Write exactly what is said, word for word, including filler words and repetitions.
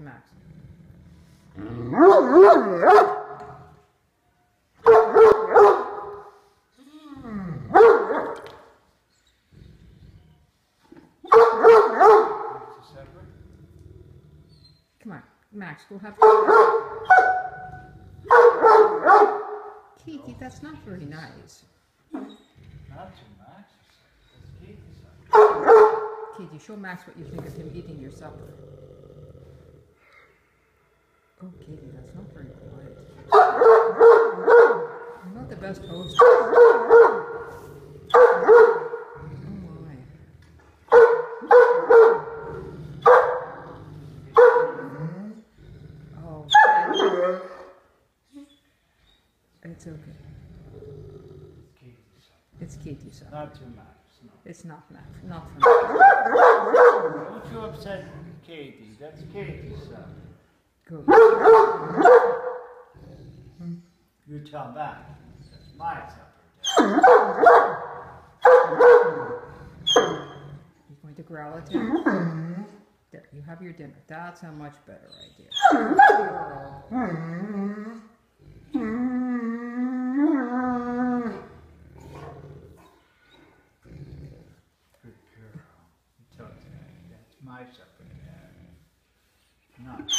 Max. Come on, Max, go have your... Katie, that's not very nice. Not to Max. It's Katie's. Katie, show Max what you think of him eating your supper. Oh, Katie, that's not very quiet. You're not the best host. Oh, my. Oh. It's okay. It's Katie's supper. Not to Max. No. It's not Max. Not for Max. Don't you upset Katie. That's Katie's supper. Go. You tell Max. That's my supper. You're going to growl at him? There, you have your dinner. That's a much better idea. Girl. Good girl. You tell Dad. That's my supper, Dad. Not